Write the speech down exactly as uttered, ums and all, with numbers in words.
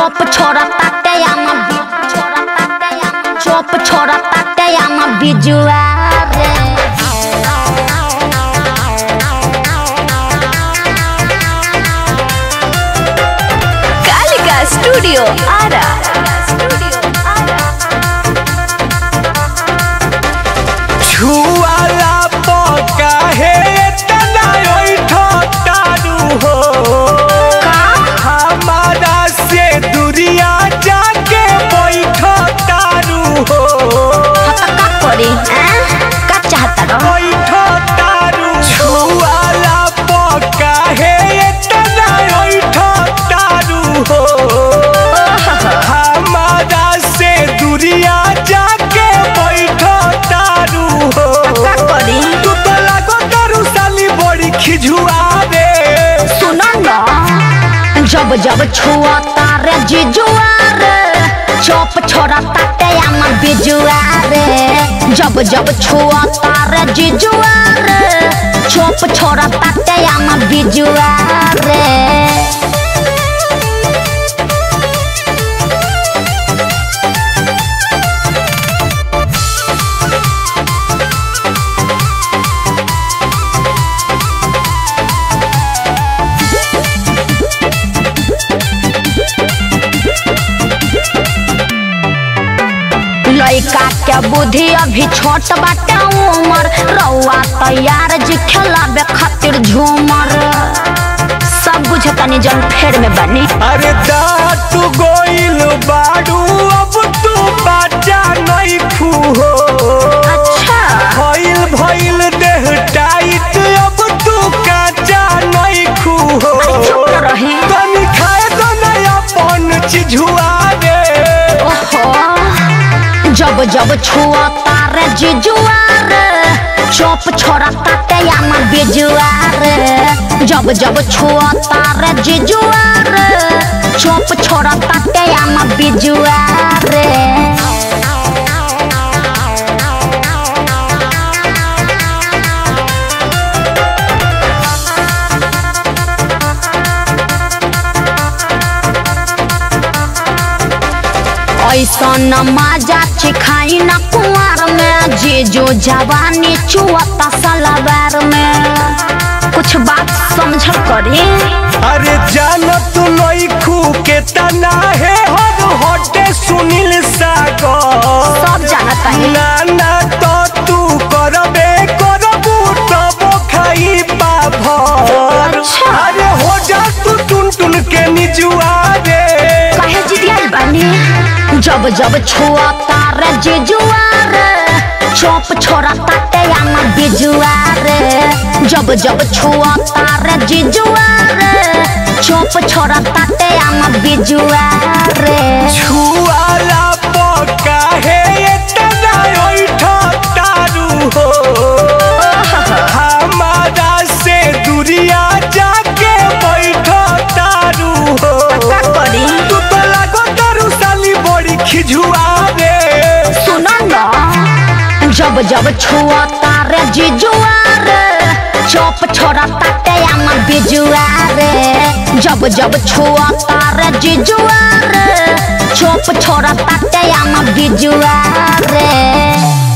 चोप छोरा ताटे आमा छोरा ताटे आमा चोप छोरा ताटे आमा बिजुआ रे कालिका स्टूडियो आरा छुआला पका है तना ओइ ठटारू हो हमारा से दुरिया जाके बैठो तारू हो हतका करी हैं का चाहता रो बैठो तारू छुआला पका है तना ओइ ठटारू हो हमारा से दुरिया जाके बैठो तारू हो का करी तू तो लागो तारू साली बड़ी खिजुआ रे सुनो ना जब जब छुआ तारे जिजुआ रे चोप छोरा ताटे आमा बिजुआ रे जब जब छुआ तारे जिजुआ रे चोप छोरा ताटे आमा बिजुआ रे लइका के बुद्धि अभी छोट बाटे उमर रउआ तैयार जी खेलाबे खातिर झूमर सब बुझतनी जन फेर में बनी अरे दातु गोइल बाडू अब तू बाजा नहीं खू हो अच्छा भइल भइल देह टाइट अब तू काजा नहीं खू हो चुप रही तनी खाए तो नया पन चिझुआ रे ओहो जब जब छुआ तारे जिजुआ रे चोप छोरा ताटे आमा बिजुआ रे जब जब छुआ तारे जिजुआ रे चोप छोरा ताटे आमा बिजुआ रे ऐसा न मजा चिखाई न कुंवर में जीजो जवानी चुअता सलवार में कुछ बात समझ करी अरे जान तू नई खू के तना है हर होटे सुनील सागर सब जानता है ना ना तो तू करबे करबू तब खाई पाभर अच्छा। अरे हो जा तू टुन टुन के निजुआ रे काहे जिदिया बनी जब जब छुआ तारे जिजुआ रे चोप छोरा ताटे आमा बिजुआ रे जब जब छुआ तारे जिजुआ रे चोप छोरा ताटे आमा बिजुआ रे छुआला पका है तना ओइ ठटारू हो हमारा से दुरिया जाके बैठो तारू हो का करी तू तो लागो तारू साली बड़ी खिजुआ रे सुनो ना जब जब छुआ तारे जिजुआ रे चोप छोरा ताटे आमा बिजुआ रे जब जब छुआ तारे जिजुआ रे चोप छोरा ताटे आमा बिजुआ रे।